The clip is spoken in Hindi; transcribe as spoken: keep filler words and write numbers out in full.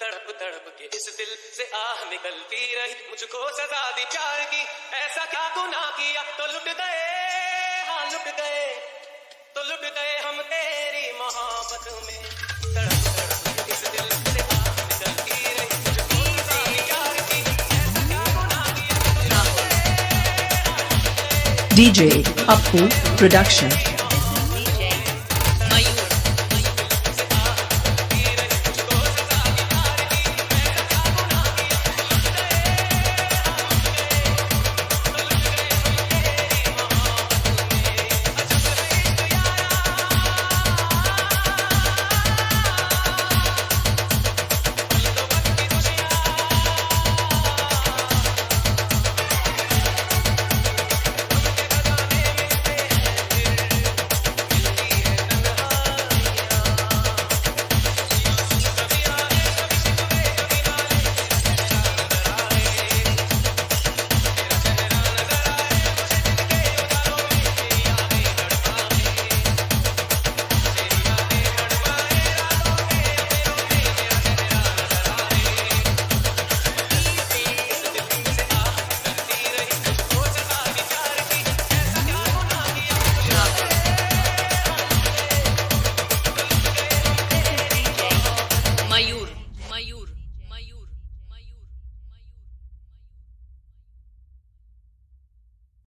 तड़प तड़प के इस दिल से आह निकलती रही, मुझको सजा दी प्यार की, ऐसा क्या गुनाह किया तो लुट गए, हाँ लुट गए, तो लुट गए हम तेरी मोहब्बत में। तड़प तड़प के इस दिल से आह निकलती रही, मुझको सजा दी प्यार की, ऐसा क्या गुनाह किया तो लुट गए, हाँ लुट गए। D J Appu Production।